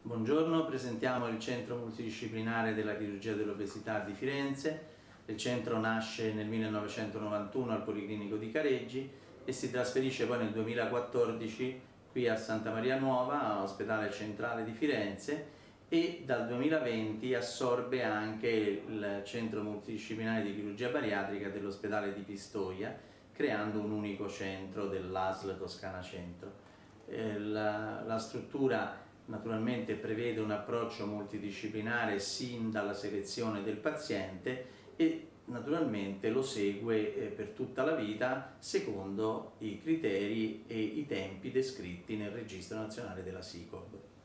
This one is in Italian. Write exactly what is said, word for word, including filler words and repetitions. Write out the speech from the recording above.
Buongiorno, presentiamo il Centro Multidisciplinare della Chirurgia dell'Obesità di Firenze. Il centro nasce nel millenovecentonovantuno al Policlinico di Careggi e si trasferisce poi nel duemilaquattordici qui a Santa Maria Nuova, all'Ospedale Centrale di Firenze, e dal duemilaventi assorbe anche il Centro Multidisciplinare di Chirurgia Bariatrica dell'Ospedale di Pistoia, creando un unico centro dell'A S L Toscana Centro. Eh, la, la struttura naturalmente prevede un approccio multidisciplinare sin dalla selezione del paziente e naturalmente lo segue eh, per tutta la vita secondo i criteri e i tempi descritti nel Registro Nazionale della SICOB.